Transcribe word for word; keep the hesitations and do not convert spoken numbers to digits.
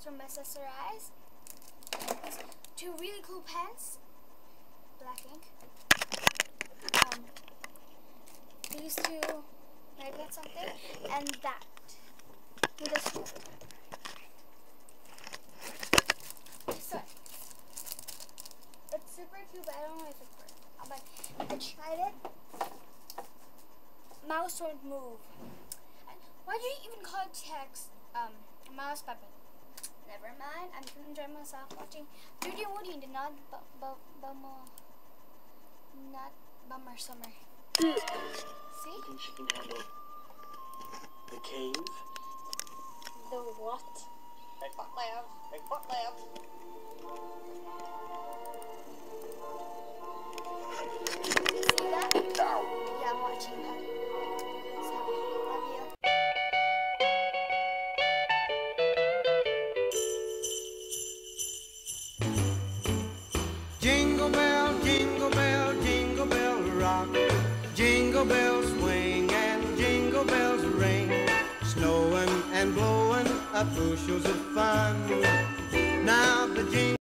from Accessorize. Two really cool pens, black ink. Um, these two magnet something, and that with a screw. So it's super cute, but I don't know if it works. Uh, but I tried it. Mouse won't move. And why do you even call it text? Um, mouse puppet. Never mind. I'm gonna enjoy myself watching Judy Woody, the not bu bu bummer, not bummer summer. See? think she can handle the cave? The what? Bigfoot lives. Bigfoot lives. See that? Yeah, I'm watching that. So, love you. Jingle bell, jingle bell, jingle bell rock. Jingle bells swing and jingle bells ring. Snowing and blowing up bushels of fun. Now the jingle